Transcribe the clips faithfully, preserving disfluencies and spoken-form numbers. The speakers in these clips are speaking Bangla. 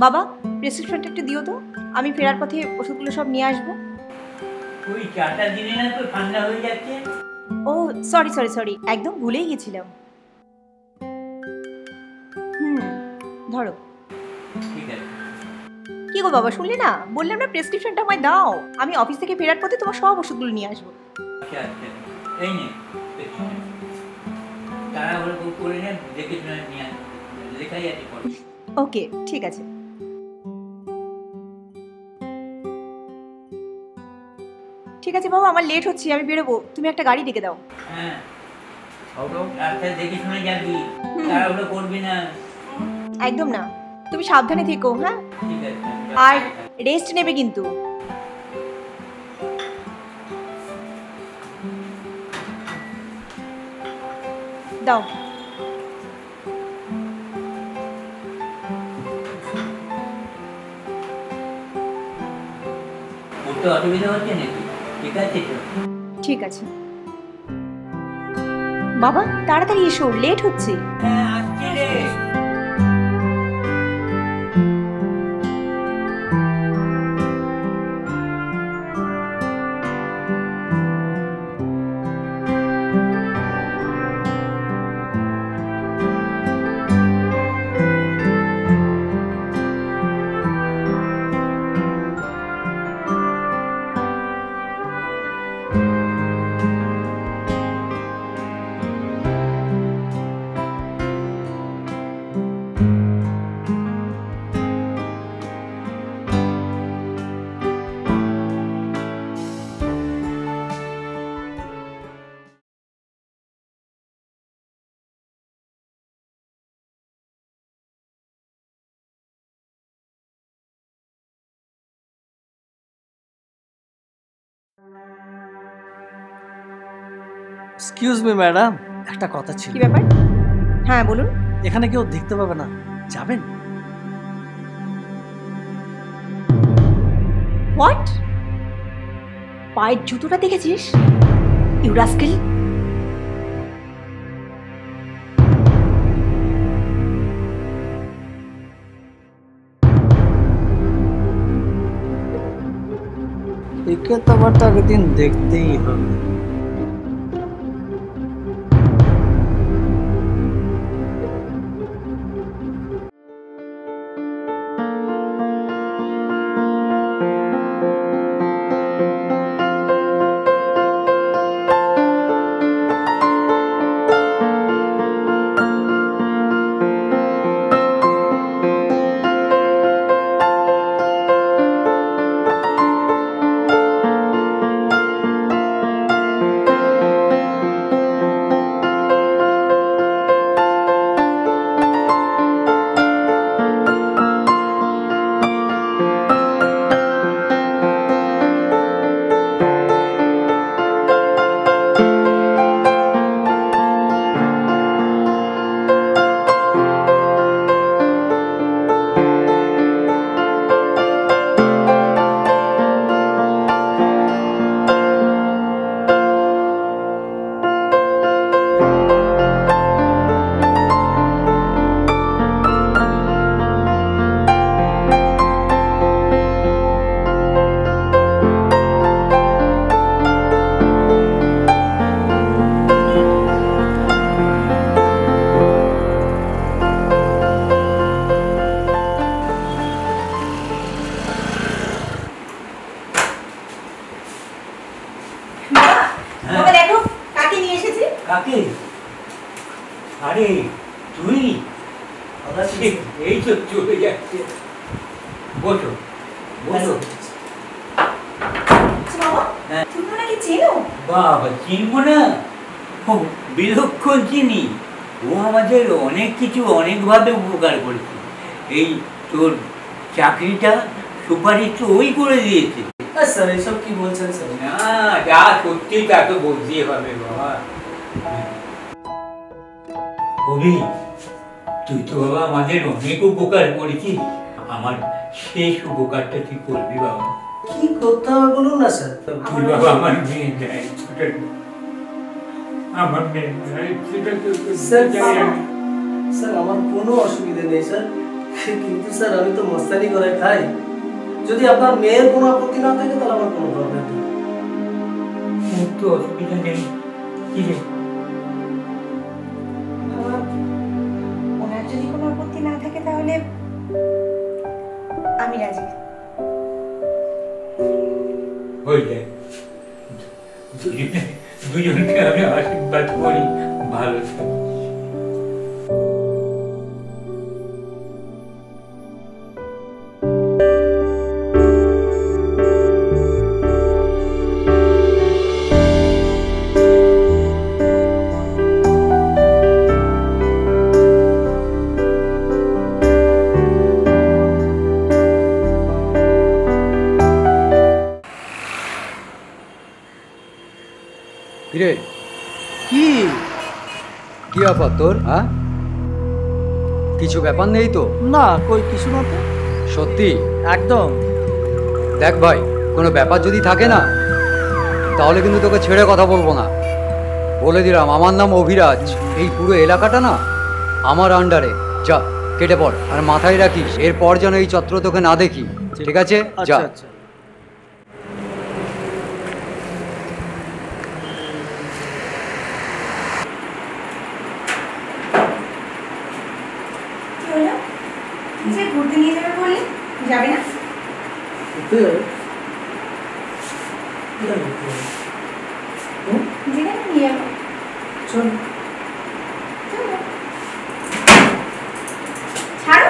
বাবা প্রেসক্রিপশনটা একটু দিও তো, আমি ফেরার পথে ওষুধগুলো সব নিয়ে আসবো। ওই চাটা দিনে না তো ঠান্ডা হয়ে যাচ্ছে। ও সরি সরি সরি একদম ভুলেই গেছিলাম। হুম ধরো। ঠিক আছে। কি গো বাবা শুনলে না, বললাম না প্রেসক্রিপশনটা আমায় দাও, আমি অফিস থেকে ফেরার পথে তোমার সব ওষুধগুলো নিয়ে আসবো। আচ্ছা আচ্ছা এই নে তাড়াহুড়ো করে নে, দেখে শুনে নিয়ে আয়, লেখাই আছে পরে। ওকে ঠিক আছে। ঠিক আছে বাবা আমার লেট হচ্ছে, আমি বেরোবো, তুমি একটা গাড়ি ডেকে দাও। হ্যাঁ রাস্তা দেখে শুনে যাবি, তাড়াহুড়ো করবি না। একদম না, তুমি সাবধানে থেকো। হ্যাঁ ঠিক আছে। আর রেস্ট নেবে কিন্তু। দাও। উঠতে অসুবিধা হচ্ছে নাকি? ঠিক আছে তো? ঠিক আছে বাবা তাড়াতাড়ি এসো, লেট হচ্ছে। হ্যাঁ আসছি রে। এক্সকিউজ মি ম্যাডাম, একটা কথা ছিল। কি ব্যাপার? হ্যাঁ বলুন। এখানে কেউ দেখতে পাবে না, যাবেন? হোয়াট? পায়ের জুতোটা দেখেছিস? You rascal. একে তো আবার তো আগের দিন দেখতেই হবে। বাবা দেখো কাকে নিয়ে এসেছি। কাকে? আরে তুই? এই তো চলে যাচ্ছে। বসো বসো। বাবা হ্যাঁ। তুমি ওনাকে চেনো? বাবা চিনবো না? ও বিলক্ষণ চিনি। ও আমাদের অনেক কিছু অনেকভাবে উপকার করেছে। এই তোর চাকরিটা সুপারিশ তো ওই করে দিয়েছে। স্যার এসব কি বলছেন স্যার? না যা সত্যি তা তো বলতেই হবে বাবা। কবি তুই তো বাবা আমাদের অনেক উপকার করেছিস, আমার শেষ উপকারটা তুই করবি বাবা। কি করতে হবে বলুন না স্যার। তুই বাবা আমার মেয়ে দেয়, আমার মেয়ে দেয়, সেটা তো স্যার স্যার আমার কোনো অসুবিধা নেই স্যার, কিন্তু স্যার আমি তো মস্তানি করে খাই। যদি আপনার মেয়ের কোনো আপত্তি না থাকে তাহলে আমার কোনো প্রবলেম নেই। তো অসুবিধা নেই। কি রে? বাবা, ওনার যদি কোনো আপত্তি না থাকে তাহলে আমি রাজি। হয়ে যায়। দুজনে দুজনকে আমি আশীর্বাদ করি ভালো থাকো। কিরে কি কি ব্যাপার তোর? হ্যাঁ, কিছু ব্যাপার নেই তো? না, কই কিছু না তো। সত্যি? একদম। দেখ ভাই, কোনো ব্যাপার যদি থাকে না তাহলে কিন্তু তোকে ছেড়ে কথা বলবো না। বলে দিলাম, আমার নাম অভিরাজ। এই পুরো এলাকাটা না আমার আন্ডারে। যা কেটে পড়, আর মাথায় রাখিস এরপর যেন এই চত্র তোকে না দেখি, ঠিক আছে? যা। আচ্ছা আচ্ছা। কি হলো? যে ঘুরতে নিয়ে যাবে বললে, যাবে না? ঘুরতে যাবে? কোথায় ঘুরতে যাবে? হুম? যেখানে নিয়ে যাবো। চল। চলো। ছাড়ো।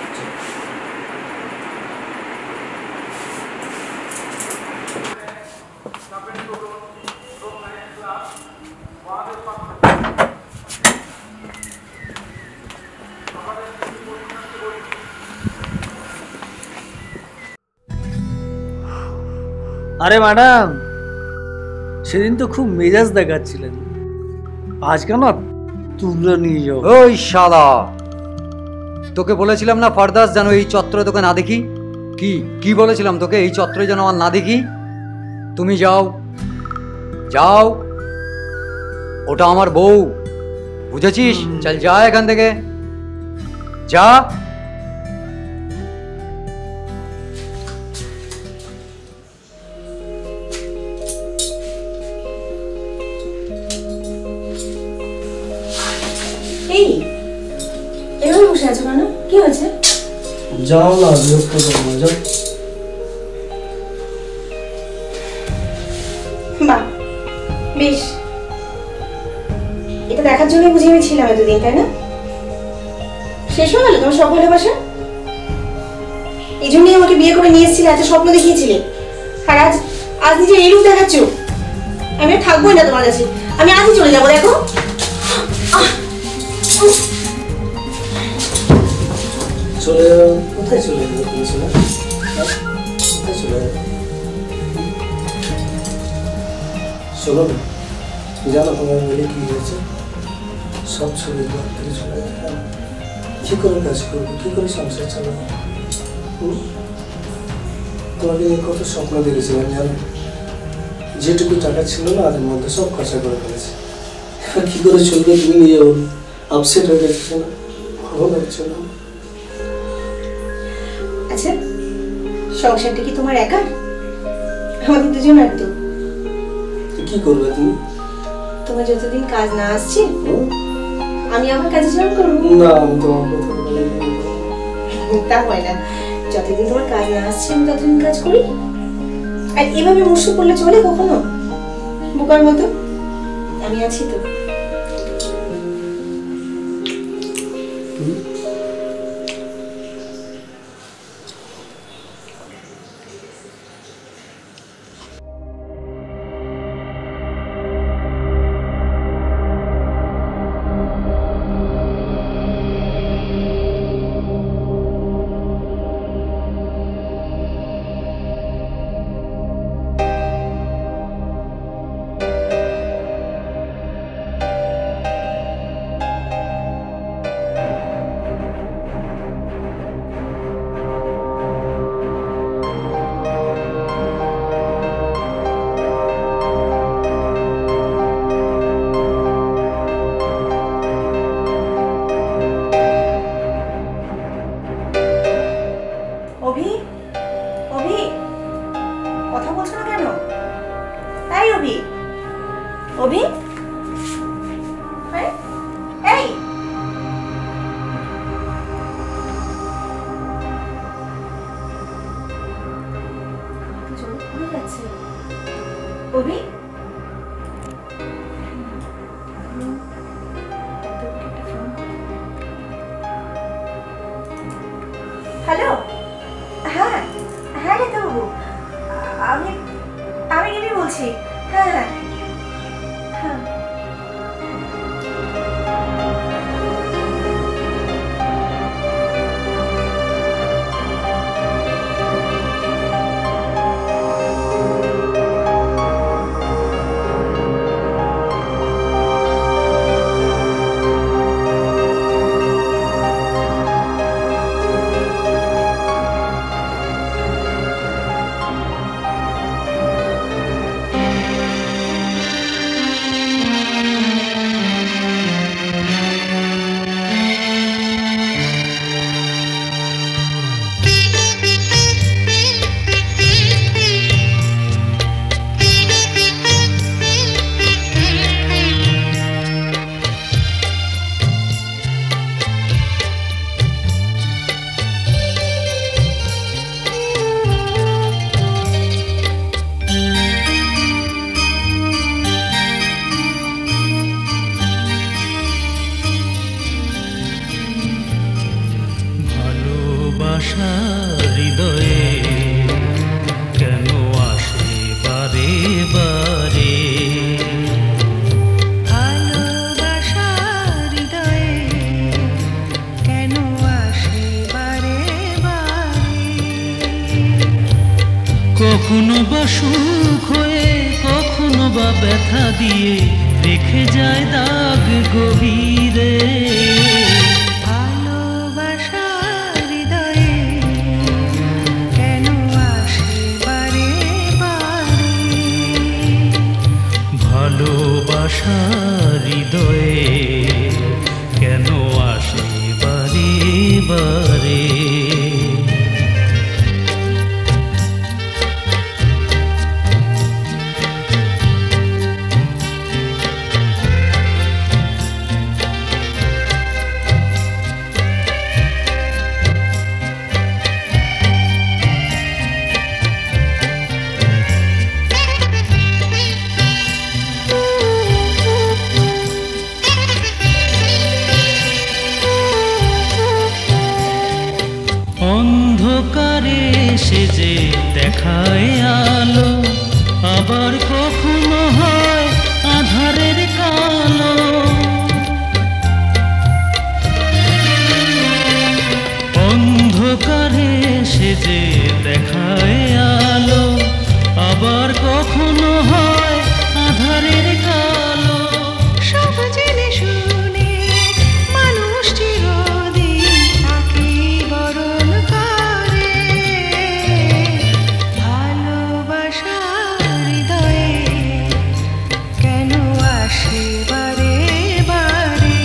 আরে ম্যাডাম, সেদিন তো খুব মেজাজ দেখাচ্ছিলেন, আজকে না তুলে নিয়ে যাও। ওই শালা, তোকে বলেছিলাম না ফারদাস যেন এই চত্বরে তোকে না দেখি? কি কি বলেছিলাম তোকে? এই চত্বরে যেন আমার না দেখি। তুমি যাও যাও, ওটা আমার বউ, বুঝেছিস? চল যা এখান থেকে, যা। এই এভাবে বসে আছো কেন? কি হয়েছে? যাও না, বিরক্ত করো না, যাও। বাহ, বেশ। এটা দেখার জন্য বুঝি আমি ছিলাম এতদিন, তাই না? শেষ হয়ে গেল তোমার সব ভালোবাসা? এই জন্যই আমাকে বিয়ে করে নিয়ে এসেছিলে, এত স্বপ্ন দেখিয়েছিলে, আর আজ আজ নিজে এই রূপ দেখাচ্ছ। আমি আর থাকবোই না তোমার কাছে, আমি আজই চলে যাবো। দেখো, চলে যাও? কোথায় চলে যাবে তুমি? শোনা, কোথায় চলে যাবে? শোনো না, জানো তোমার মেয়ে কি হয়েছে? সব ছবি ঘর থেকে চলে যাবে। কি করে কাজ করবো, কি করে সংসার চালাবো? হুম? তোমাকে নিয়ে কত স্বপ্ন দেখেছিলাম জানো? যেটুকু টাকা ছিল না তাদের মধ্যে সব খরচা করে ফেলেছে। এবার কি করে চলবে তুমি নিজে বলো? আপসেট হয়ে গেছে না, ভালো লাগছে না। আচ্ছা, সংসারটা কি তোমার একার? আমাদের দুজনের তো। তো কি করবে তুমি? তোমার যতদিন কাজ না আসছে হুম? আমি আমার কাজে জয়েন করবো। না, আমি তোমার কথা বলিনি। তা হয় না, যতদিন তোমার কাজ না আসছে আমি ততদিন কাজ করি। আর এভাবে মুসু করলে চলে কখনো বোকার মতো? আমি আছি তো। অভি, হ্যালো। হ্যাঁ হ্যাঁ ডাক্তারবাবু, আমি আমি রিমি বলছি। হ্যাঁ হ্যাঁ হ্যাঁ। কখনো বা সুখ হয়ে কখনো বা ব্যথা দিয়ে রেখে যায় দাগ গভীরে। ভালোবাসার হৃদয়ে কেন আসে বারে বারে, ভালোবাসার হৃদয়ে কেন আসে বারে বারে। অন্ধকারে সে যে দেখায় আলো, আবার কখনো হয় আধারের কালো। অন্ধকারে সে যে দেখায় আলো, আবার কখনো হয় আধারের কালো। সব জেনে শুনে মানুষ চিরদিন তাকে বরণ করে। ভালোবাসার হৃদয়ে কেন আসে বারে বারে,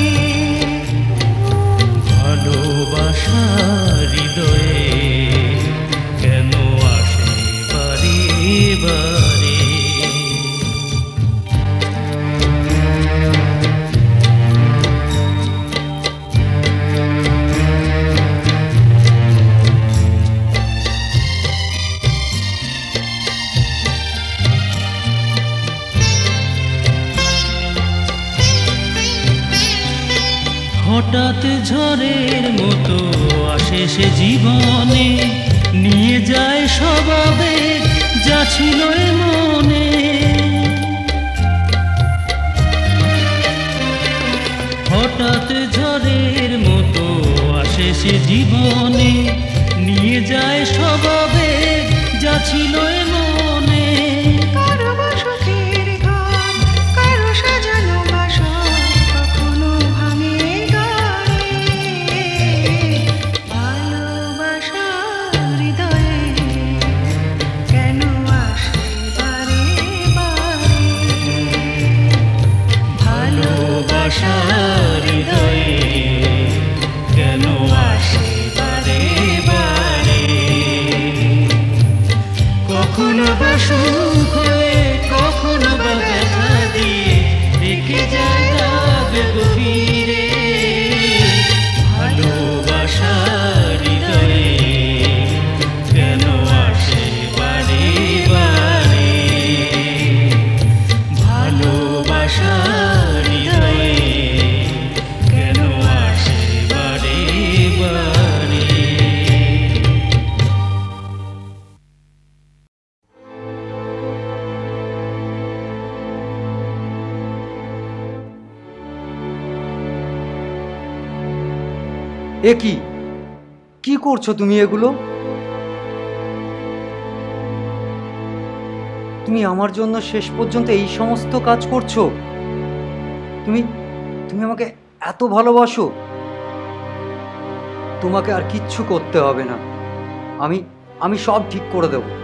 ভালোবাসার হৃদয়ে কেন আসে বারে বারে। হঠাৎ ঝড়ের মতো আসে সে জীবনে, নিয়ে যায় সব আবেগ যা ছিল এ মনে। হঠাৎ ঝড়ের মতো আসে সে জীবনে, নিয়ে যায় সব আবেগ যা ছিল এ মনে। কারো বাসকের ঘর, কারো সাজানো বাসর কখনো ভাঙে গায়ে। ভালোবাসার হৃদয়ে কেন আসে বারে বারে, ভালোবাসার হৃদয়ে কেন আসে বারে বারে। কখনো বা সুখ হয়ে কখনো বা ব্যথা দিয়ে রেখে যায় দাগ গভীরে। ভালোবাসার হৃদয়ে কেন আসে বারে বারে। এ কি কি করছো তুমি এগুলো? তুমি আমার জন্য শেষ পর্যন্ত এই সমস্ত কাজ করছো? তুমি তুমি আমাকে এত ভালোবাসো? তোমাকে আর কিচ্ছু করতে হবে না, আমি আমি সব ঠিক করে দেবো।